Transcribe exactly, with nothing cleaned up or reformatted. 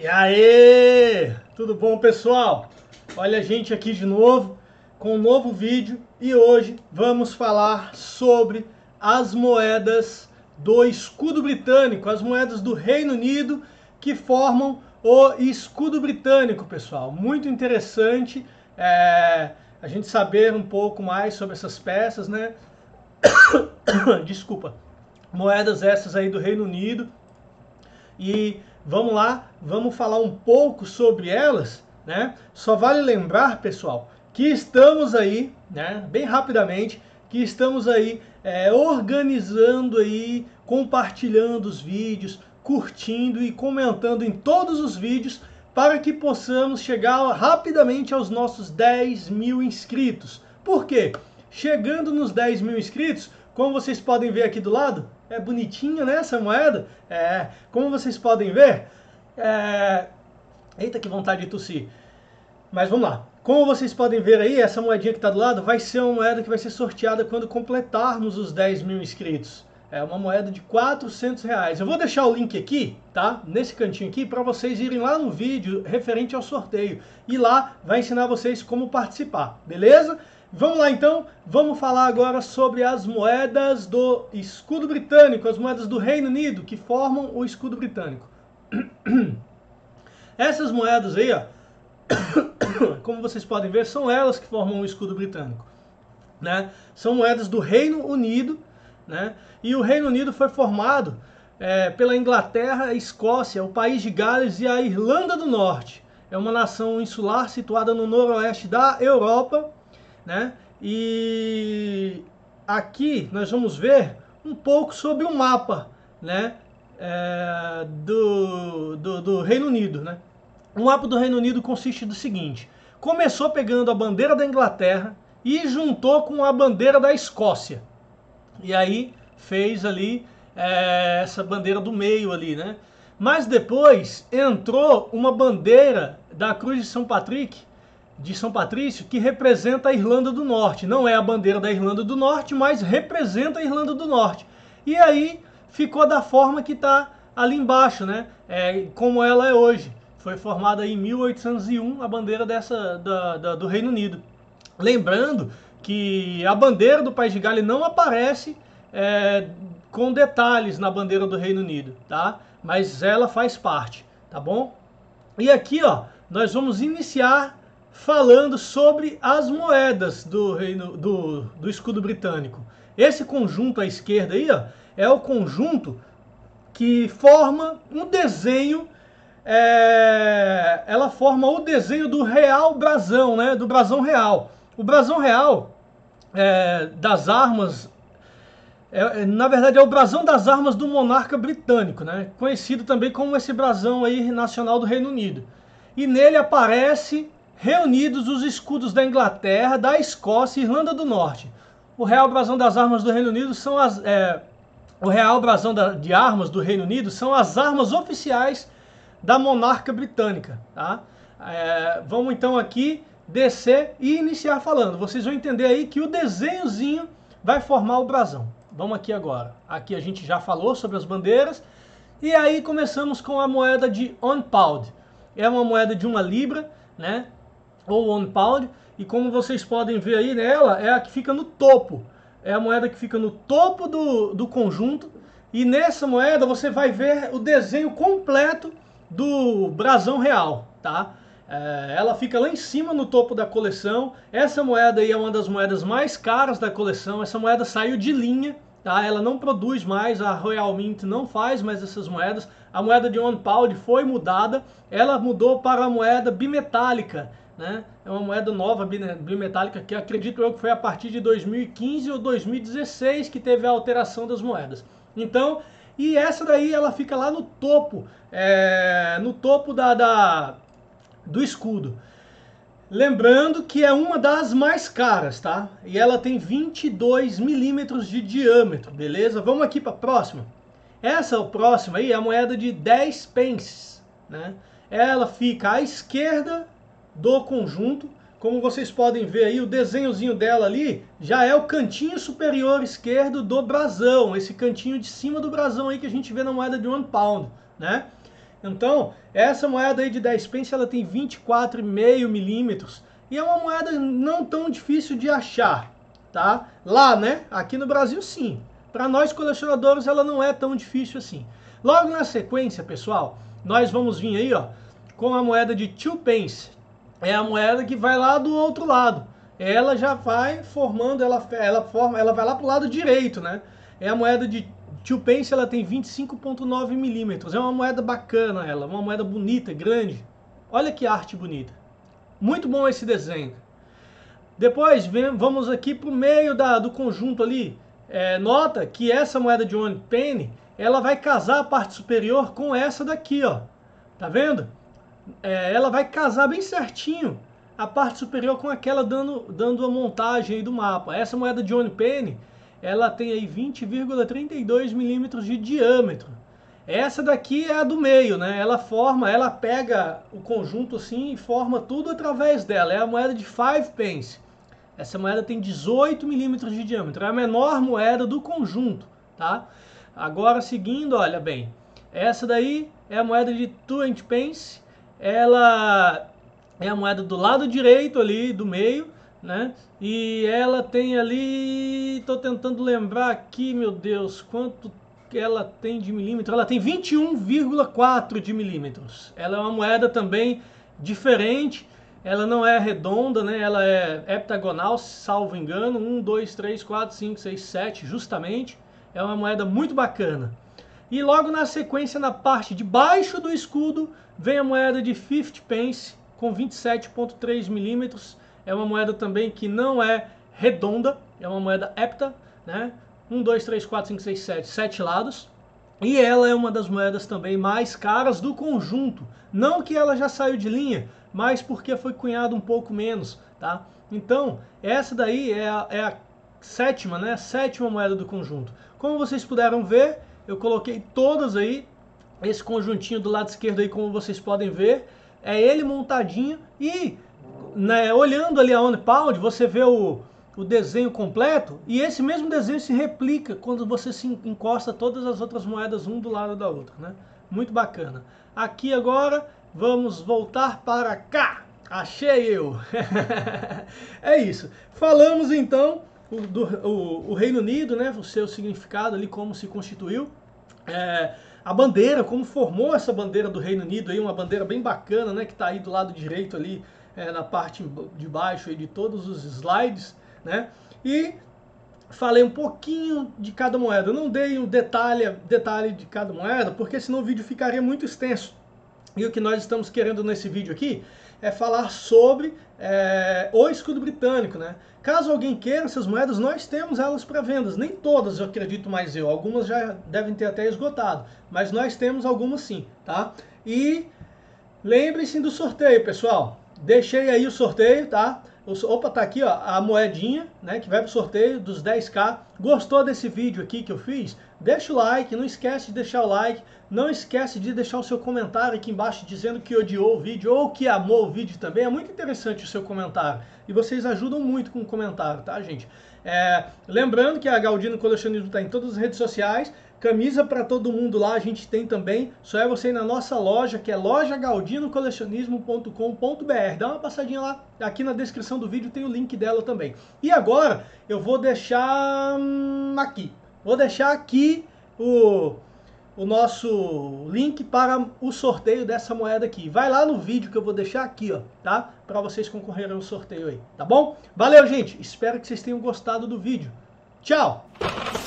E aí, tudo bom, pessoal? Olha a gente aqui de novo com um novo vídeo e hoje vamos falar sobre as moedas do escudo britânico, as moedas do Reino Unido que formam o escudo britânico, pessoal. Muito interessante é, a gente saber um pouco mais sobre essas peças, né? Desculpa, moedas essas aí do Reino Unido. E vamos lá, vamos falar um pouco sobre elas, né? Só vale lembrar, pessoal, que estamos aí, né, bem rapidamente, que estamos aí é, organizando aí, compartilhando os vídeos, curtindo e comentando em todos os vídeos para que possamos chegar rapidamente aos nossos dez mil inscritos. Por quê? Chegando nos dez mil inscritos, como vocês podem ver aqui do lado, é bonitinha, né, essa moeda? É, como vocês podem ver, é... eita, que vontade de tossir. Mas vamos lá. Como vocês podem ver aí, essa moedinha que está do lado vai ser uma moeda que vai ser sorteada quando completarmos os dez mil inscritos. É uma moeda de quatrocentos reais. Eu vou deixar o link aqui, tá? Nesse cantinho aqui, para vocês irem lá no vídeo referente ao sorteio. E lá vai ensinar vocês como participar, beleza? Vamos lá então, vamos falar agora sobre as moedas do escudo britânico, as moedas do Reino Unido que formam o escudo britânico. Essas moedas aí, ó, como vocês podem ver, são elas que formam o escudo britânico, né? São moedas do Reino Unido, né? E o Reino Unido foi formado é, pela Inglaterra, a Escócia, o País de Gales e a Irlanda do Norte. É uma nação insular situada no noroeste da Europa, né? E aqui nós vamos ver um pouco sobre o mapa, né? É, do, do, do Reino Unido, né? O mapa do Reino Unido consiste do seguinte: começou pegando a bandeira da Inglaterra e juntou com a bandeira da Escócia. E aí fez ali é, essa bandeira do meio ali, né? Mas depois entrou uma bandeira da Cruz de São Patrick, de São Patrício, que representa a Irlanda do Norte. Não é a bandeira da Irlanda do Norte, mas representa a Irlanda do Norte. E aí ficou da forma que está ali embaixo, né? É, como ela é hoje. Foi formada em mil oitocentos e um a bandeira dessa, da, da, do Reino Unido. Lembrando que a bandeira do País de Gales não aparece é, com detalhes na bandeira do Reino Unido, tá? Mas ela faz parte, tá bom? E aqui, ó, nós vamos iniciar falando sobre as moedas do, reino, do, do escudo britânico. Esse conjunto à esquerda aí, ó, é o conjunto que forma um desenho, é, ela forma o desenho do real brasão, né, do brasão real. O brasão real é, das armas, é, na verdade é o brasão das armas do monarca britânico, né, conhecido também como esse brasão aí nacional do Reino Unido. E nele aparece reunidos os escudos da Inglaterra, da Escócia e Irlanda do Norte. O real brasão das armas do Reino Unido são as... É, o real brasão da, de armas do Reino Unido são as armas oficiais da monarca britânica, tá? É, vamos então aqui descer e iniciar falando. Vocês vão entender aí que o desenhozinho vai formar o brasão. Vamos aqui agora. Aqui a gente já falou sobre as bandeiras. E aí começamos com a moeda de one pound. É uma moeda de uma libra, né? Ou one pound, e como vocês podem ver aí nela, é a que fica no topo. É a moeda que fica no topo do, do conjunto, e nessa moeda você vai ver o desenho completo do brasão real, tá? É, ela fica lá em cima no topo da coleção. Essa moeda aí é uma das moedas mais caras da coleção. Essa moeda saiu de linha, tá? Ela não produz mais, a Royal Mint não faz mais essas moedas. A moeda de one pound foi mudada, ela mudou para a moeda bimetálica, né? É uma moeda nova, bimetálica, que acredito eu que foi a partir de dois mil e quinze ou dois mil e dezesseis que teve a alteração das moedas. Então, e essa daí ela fica lá no topo, é, no topo da, da, do escudo. Lembrando que é uma das mais caras, tá? E ela tem vinte e dois milímetros de diâmetro, beleza? Vamos aqui para a próxima. Essa próxima aí é a moeda de dez pences, né? Ela fica à esquerda do conjunto. Como vocês podem ver aí, o desenhozinho dela ali já é o cantinho superior esquerdo do brasão, esse cantinho de cima do brasão aí que a gente vê na moeda de one pound, né? Então, essa moeda aí de dez pence, ela tem vinte e quatro vírgula cinco milímetros e é uma moeda não tão difícil de achar, tá? Lá, né? Aqui no Brasil, sim. Para nós colecionadores, ela não é tão difícil assim. Logo na sequência, pessoal, nós vamos vir aí, ó, com a moeda de dois pence. É a moeda que vai lá do outro lado. Ela já vai formando, ela, ela, forma, ela vai lá pro lado direito, né? É a moeda de dois pence, ela tem vinte e cinco vírgula nove milímetros. É uma moeda bacana ela, uma moeda bonita, grande. Olha que arte bonita. Muito bom esse desenho. Depois vem, vamos aqui pro meio da, do conjunto ali. É, nota que essa moeda de one penny, ela vai casar a parte superior com essa daqui, ó. Tá vendo? É, ela vai casar bem certinho a parte superior com aquela dando, dando a montagem aí do mapa. Essa moeda de one penny, ela tem aí vinte vírgula trinta e dois milímetros de diâmetro. Essa daqui é a do meio, né? Ela forma, ela pega o conjunto assim e forma tudo através dela. É a moeda de cinco pence. Essa moeda tem dezoito milímetros de diâmetro. É a menor moeda do conjunto, tá? Agora, seguindo, olha bem. Essa daí é a moeda de vinte pence. Ela é a moeda do lado direito ali, do meio, né? E ela tem ali... Tô tentando lembrar aqui, meu Deus, quanto ela tem de milímetro. Ela tem vinte e um vírgula quatro de milímetros. Ela é uma moeda também diferente. Ela não é redonda, né? Ela é heptagonal, salvo engano. um, dois, três, quatro, cinco, seis, sete, justamente. É uma moeda muito bacana. E logo na sequência, na parte de baixo do escudo, vem a moeda de cinquenta pence com vinte e sete vírgula três milímetros. É uma moeda também que não é redonda, é uma moeda hepta, né? um, dois, três, quatro, cinco, seis, sete, sete lados. E ela é uma das moedas também mais caras do conjunto. Não que ela já saiu de linha, mas porque foi cunhado um pouco menos, tá? Então, essa daí é a, é a sétima, né? A sétima moeda do conjunto. Como vocês puderam ver, eu coloquei todas aí. Esse conjuntinho do lado esquerdo aí, como vocês podem ver, é ele montadinho. E, né, olhando ali a One Pound, você vê o, o desenho completo. E esse mesmo desenho se replica quando você se encosta todas as outras moedas um do lado da outra, né? Muito bacana. Aqui agora, vamos voltar para cá. Achei eu! É isso. Falamos então o, do, o, o Reino Unido, né? O seu significado ali, como se constituiu. É, a bandeira, como formou essa bandeira do Reino Unido, aí, uma bandeira bem bacana, né? Que está aí do lado direito ali, é, na parte de baixo aí de todos os slides, né? E falei um pouquinho de cada moeda. Eu não dei um detalhe, detalhe de cada moeda, porque senão o vídeo ficaria muito extenso. E o que nós estamos querendo nesse vídeo aqui é falar sobre é, o escudo britânico, né? Caso alguém queira essas moedas, nós temos elas para vendas. Nem todas, eu acredito mais eu. Algumas já devem ter até esgotado, mas nós temos algumas sim, tá? E lembrem-se do sorteio, pessoal. Deixei aí o sorteio, tá? Opa, tá aqui, ó, a moedinha, né, que vai pro sorteio dos dez K. Gostou desse vídeo aqui que eu fiz? Deixa o like, não esquece de deixar o like. Não esquece de deixar o seu comentário aqui embaixo dizendo que odiou o vídeo ou que amou o vídeo também. É muito interessante o seu comentário. E vocês ajudam muito com o comentário, tá, gente? É, lembrando que a Galdino Colecionismo está em todas as redes sociais. Camisa para todo mundo lá a gente tem também. Só é você ir na nossa loja, que é loja galdino colecionismo ponto com ponto br. Dá uma passadinha lá. Aqui na descrição do vídeo tem o link dela também. E agora eu vou deixar hum, aqui. Vou deixar aqui o... o nosso link para o sorteio dessa moeda aqui. Vai lá no vídeo que eu vou deixar aqui, ó, tá? Para vocês concorrerem ao sorteio aí, tá bom? Valeu, gente! Espero que vocês tenham gostado do vídeo. Tchau!